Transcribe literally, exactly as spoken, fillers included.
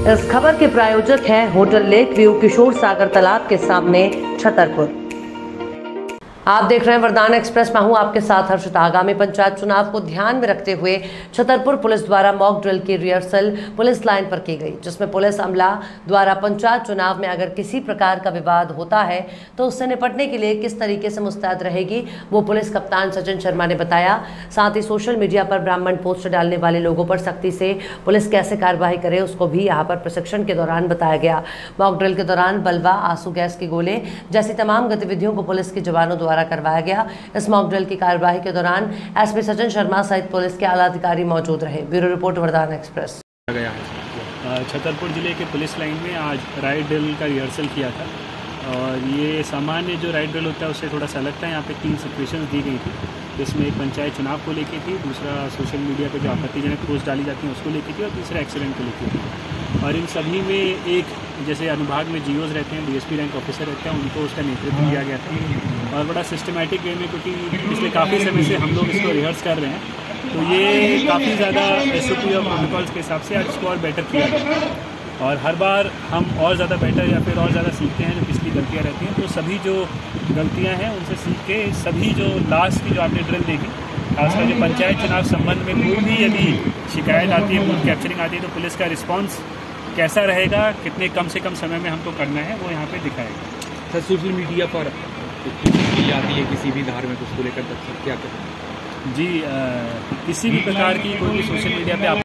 इस खबर के प्रायोजक हैं hotel lake view Kishore Sagar तालाब के सामने छतरपुर। आप देख रहे हैं वरदान एक्सप्रेस। मैं हूं आपके साथ हर्षिता। आगामी पंचायत चुनाव को ध्यान में रखते हुए छतरपुर पुलिस द्वारा मॉक ड्रिल की रिहर्सल पुलिस लाइन पर की गई, जिसमें पुलिस अमला द्वारा पंचायत चुनाव में अगर किसी प्रकार का विवाद होता है तो उससे निपटने के लिए किस तरीके से मुस्तैद रहेगी वो पुलिस कप्तान सचिन शर्मा ने बताया। साथ ही सोशल मीडिया पर ब्राह्मण पोस्ट डालने वाले लोगों पर सख्ती से पुलिस कैसे कार्रवाई करे उसको भी यहाँ पर प्रशिक्षण के दौरान बताया गया। मॉक ड्रिल के दौरान बलवा, आंसू गैस के गोले जैसी तमाम गतिविधियों को पुलिस के जवानों द्वारा करवाया गया। इस मॉक ड्रिल की कार्यवाही के दौरान एसपी सचिन शर्मा सहित पुलिस के आला अधिकारी मौजूद रहे। Bureau report Vardan Express. Chhatarpur जिले के पुलिस लाइन में आज राइड ड्रिल का रिहर्सल किया था और ये सामान्य जो राइड ड्रिल होता है उससे थोड़ा सा अलग था। यहाँ पे तीन सिचुएशंस दी गई थी, जिसमें एक पंचायत चुनाव को लेके थी, दूसरा सोशल मीडिया पे जो आपत्तिजनक पोस्ट डाली जाती हैं उसको लेके थी और तीसरा एक्सीडेंट को लेके थी। और इन सभी में एक जैसे अनुभाग में जीओज रहते हैं, डीएसपी रैंक ऑफिसर रहते हैं, उनको उसका नेतृत्व दिया गया था और बड़ा सिस्टमेटिक वे में, क्योंकि पिछले काफ़ी समय से हम लोग इसको रिहर्स कर रहे हैं तो ये काफ़ी ज़्यादा एस ओ पी और प्रोटोकॉल्स के हिसाब से आज इसको और बेटर किया गया और हर बार हम और ज़्यादा बेटर या फिर और ज़्यादा सीखते हैं जो पिछली गलतियाँ रहती हैं। तो सभी जो गलतियाँ हैं उनसे सीख के सभी जो लास्ट की जो आपने ड्रिल देखी, खासकर जो पंचायत चुनाव संबंध में कोई भी यदि शिकायत आती है, कोई कैप्चरिंग आती है तो पुलिस का रिस्पॉन्स कैसा रहेगा, कितने कम से कम समय में हमको करना है वो यहाँ पे दिखाएगा। सर सोशल मीडिया पर की जाती है किसी भी धार्मिक उसको लेकर क्या करें? जी आ, किसी भी प्रकार की कोई भी सोशल मीडिया पे आप